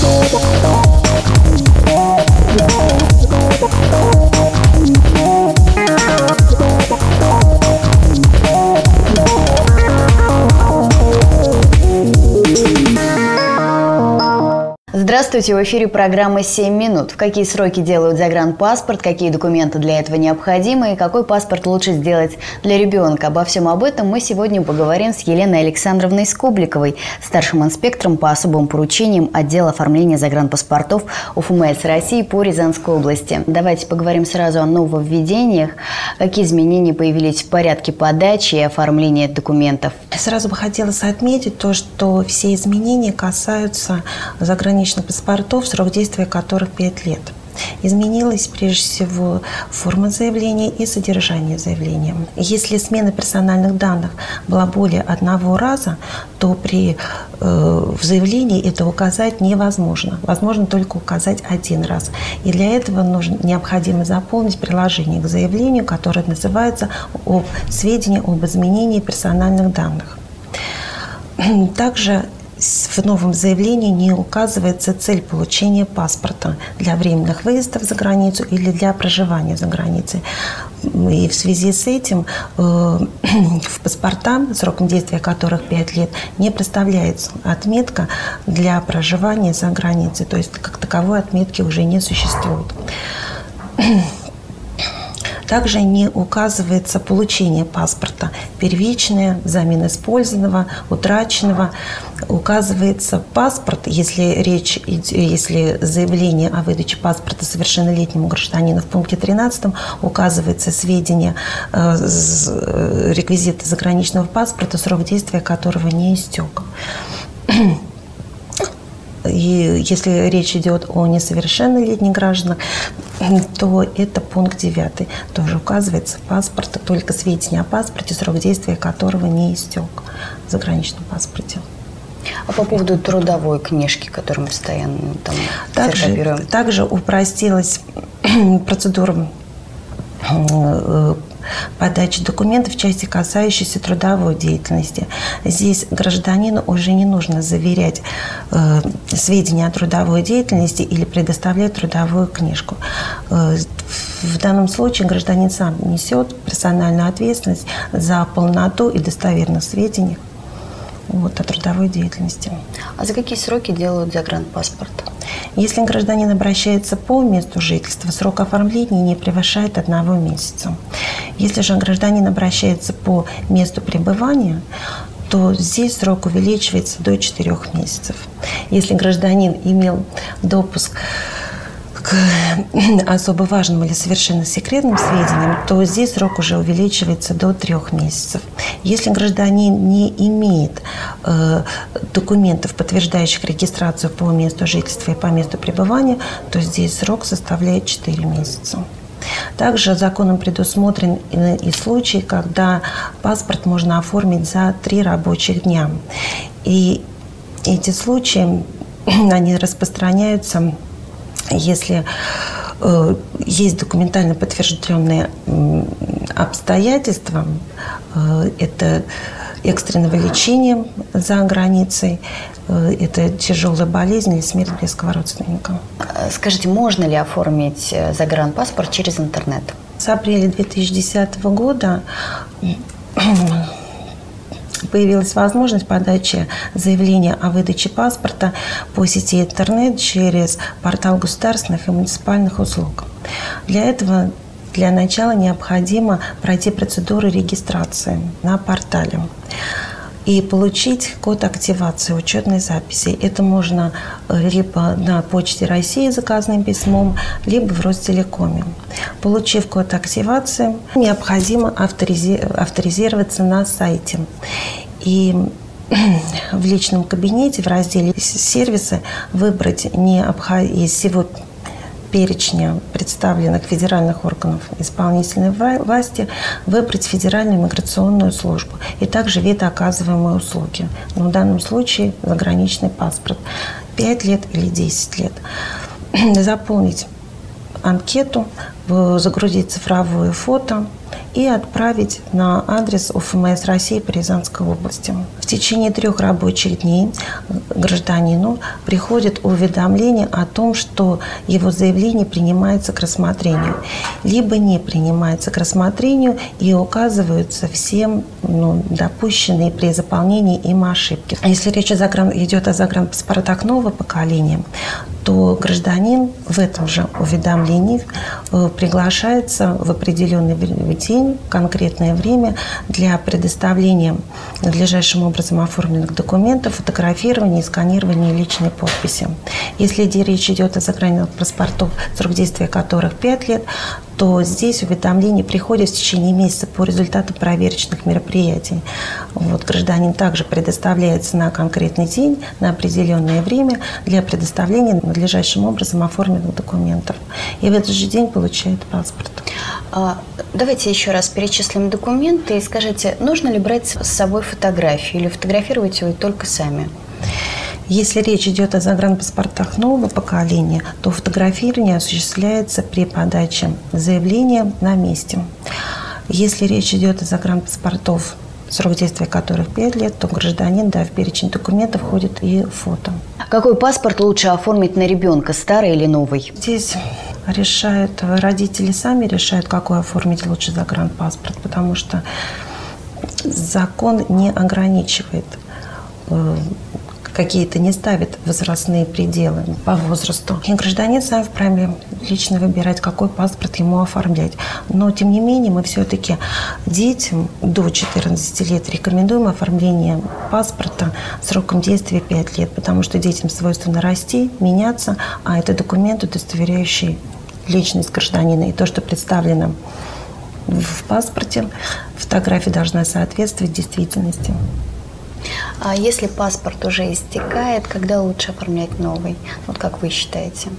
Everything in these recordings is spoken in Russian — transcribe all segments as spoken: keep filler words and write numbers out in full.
Здравствуйте, в эфире программа «семь минут». В какие сроки делают загранпаспорт, какие документы для этого необходимы и какой паспорт лучше сделать для ребенка. Обо всем об этом мы сегодня поговорим с Еленой Александровной Скобликовой, старшим инспектором по особым поручениям отдела оформления загранпаспортов УФМС России по Рязанской области. Давайте поговорим сразу о нововведениях. Какие изменения появились в порядке подачи и оформления документов? Сразу бы хотелось отметить то, что все изменения касаются заграничных паспортов, срок действия которых пять лет. Изменилась прежде всего форма заявления и содержание заявления. Если смена персональных данных была более одного раза, то при э, в заявлении это указать невозможно. Возможно только указать один раз. И для этого нужно, необходимо заполнить приложение к заявлению, которое называется об сведения об изменении персональных данных. Также в новом заявлении не указывается цель получения паспорта для временных выездов за границу или для проживания за границей. И в связи с этим э, в паспорта, сроком действия которых пять лет, не представляется отметка для проживания за границей. То есть как таковой отметки уже не существует. Также не указывается получение паспорта первичное, взамен использованного, утраченного. Указывается паспорт, если речь, если заявление о выдаче паспорта совершеннолетнему гражданину в пункте тринадцатом указывается сведения, реквизиты заграничного паспорта, срок действия которого не истек. И если речь идет о несовершеннолетних гражданах, то это пункт девятый. Тоже указывается паспорт, только сведения о паспорте, срок действия которого не истек в заграничном паспорте. А по поводу трудовой книжки, которую мы постоянно там также, также упростилась процедура подачи документов в части, касающейся трудовой деятельности. Здесь гражданину уже не нужно заверять э, сведения о трудовой деятельности или предоставлять трудовую книжку. Э, в данном случае гражданин сам несет персональную ответственность за полноту и достоверность сведений вот, о трудовой деятельности. А за какие сроки делают загранпаспорт? Если гражданин обращается по месту жительства, срок оформления не превышает одного месяца. Если же гражданин обращается по месту пребывания, то здесь срок увеличивается до четырёх месяцев. Если гражданин имел допуск к особо важным или совершенно секретным сведениям, то здесь срок уже увеличивается до трех месяцев. Если гражданин не имеет э, документов, подтверждающих регистрацию по месту жительства и по месту пребывания, то здесь срок составляет четыре месяца. Также законом предусмотрен и случай, когда паспорт можно оформить за три рабочих дня. И эти случаи, они распространяются, если э, есть документально подтвержденные э, обстоятельства, э, это экстренного лечения за границей, э, это тяжелая болезнь или смерть близкого родственника. Скажите, можно ли оформить загранпаспорт через интернет? С апреля две тысячи десятого года появилась возможность подачи заявления о выдаче паспорта по сети интернет через портал государственных и муниципальных услуг. Для этого для начала необходимо пройти процедуру регистрации на портале и получить код активации учетной записи. Это можно либо на Почте России заказным письмом, либо в Ростелекоме. Получив код активации, необходимо авторизи- авторизироваться на сайте. И в личном кабинете в разделе «Сервисы» выбрать необход... из всего перечня представленных федеральных органов исполнительной власти, выбрать Федеральную миграционную службу и также вид оказываемой услуги. Но в данном случае заграничный паспорт. пять лет или десять лет. Заполнить анкету, загрузить цифровое фото и отправить на адрес УФМС России по Рязанской области. В течение трех рабочих дней гражданину приходит уведомление о том, что его заявление принимается к рассмотрению, либо не принимается к рассмотрению, и указываются все ну, допущенные при заполнении им ошибки. Если речь о загран... идет о загранпаспортах нового поколения, то гражданин в этом же уведомлении приглашается в определенный день, конкретное время для предоставления надлежащим образом оформленных документов, фотографирования и сканирования личной подписи. Если речь идет о заграничных паспортах, срок действия которых пять лет, то здесь уведомление приходит в течение месяца по результату проверочных мероприятий. Вот, гражданин также предоставляется на конкретный день, на определенное время для предоставления надлежащим образом оформленных документов. И в этот же день получает паспорт. А, давайте еще раз перечислим документы и скажите, нужно ли брать с собой фотографию или фотографировать его только сами? Если речь идет о загранпаспортах нового поколения, то фотографирование осуществляется при подаче заявления на месте. Если речь идет о загранпаспортах, срок действия которых пять лет, то гражданин, да, в перечень документов входит и фото. Какой паспорт лучше оформить на ребенка, старый или новый? Здесь решают, родители сами решают, какой оформить лучше загранпаспорт, потому что закон не ограничивает какие-то, не ставит возрастные пределы по возрасту. И гражданин сам вправе лично выбирать, какой паспорт ему оформлять. Но, тем не менее, мы все-таки детям до четырнадцати лет рекомендуем оформление паспорта сроком действия пять лет, потому что детям свойственно расти, меняться, а это документ, удостоверяющий личность гражданина. И то, что представлено в паспорте, фотография должна соответствовать действительности. А если паспорт уже истекает, когда лучше оформлять новый? Вот как вы считаете?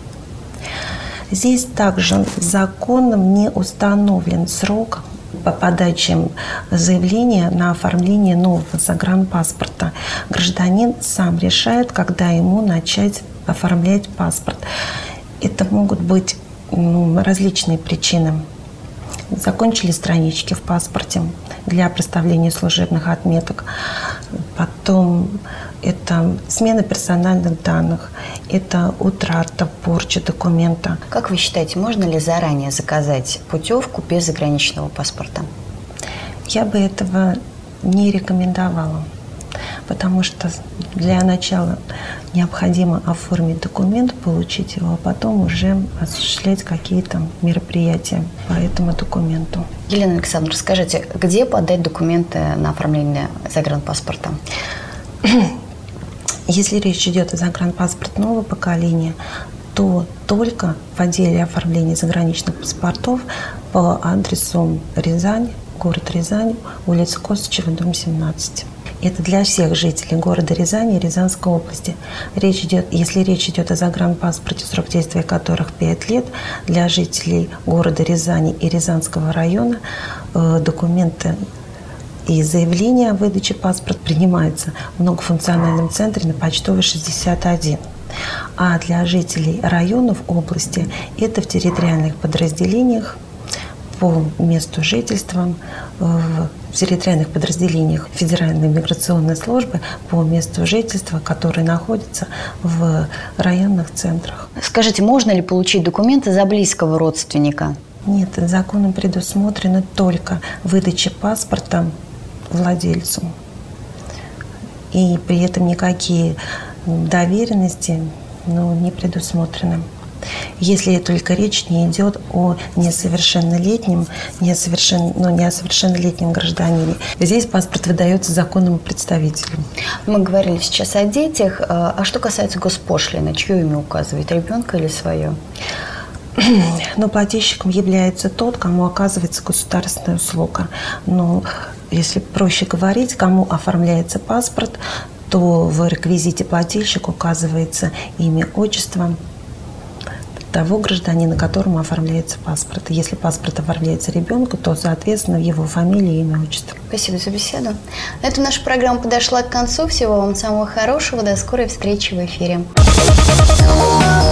Здесь также законом не установлен срок по подаче заявления на оформление нового загранпаспорта. Гражданин сам решает, когда ему начать оформлять паспорт. Это могут быть ну, различные причины. Закончили странички в паспорте для проставления служебных отметок. Потом это смена персональных данных, это утрата, порча документа. Как вы считаете, можно ли заранее заказать путевку без заграничного паспорта? Я бы этого не рекомендовала, потому что для начала необходимо оформить документ, получить его, а потом уже осуществлять какие-то мероприятия по этому документу. Елена Александровна, скажите, где подать документы на оформление загранпаспорта? Если речь идет о загранпаспорте нового поколения, то только в отделе оформления заграничных паспортов по адресу Рязань, город Рязань, улица Костычева, дом семнадцать. Это для всех жителей города Рязани и Рязанской области. Речь идет, если речь идет о загранпаспорте, срок действия которых пять лет, для жителей города Рязани и Рязанского района э, документы и заявления о выдаче паспорта принимаются в многофункциональном центре на Почтовой, шестьдесят один. А для жителей районов области это в территориальных подразделениях по месту жительства, в территориальных подразделениях Федеральной миграционной службы по месту жительства, которые находятся в районных центрах. Скажите, можно ли получить документы за близкого родственника? Нет, законом предусмотрена только выдача паспорта владельцу. И при этом никакие доверенности ну, не предусмотрены. Если только речь не идет о несовершеннолетнем, несовершен... ну, не о совершеннолетнем гражданине. Здесь паспорт выдается законному представителю. Мы говорили сейчас о детях. А что касается госпошлины, чье имя указывает, ребенка или свое? Но плательщиком является тот, кому оказывается государственная услуга. Но если проще говорить, кому оформляется паспорт, то в реквизите плательщика указывается имя, отчество того гражданина, которому оформляется паспорт. Если паспорт оформляется ребенку, то, соответственно, его фамилия, имя, отчество. Спасибо за беседу. На этом наша программа подошла к концу. Всего вам самого хорошего. До скорой встречи в эфире.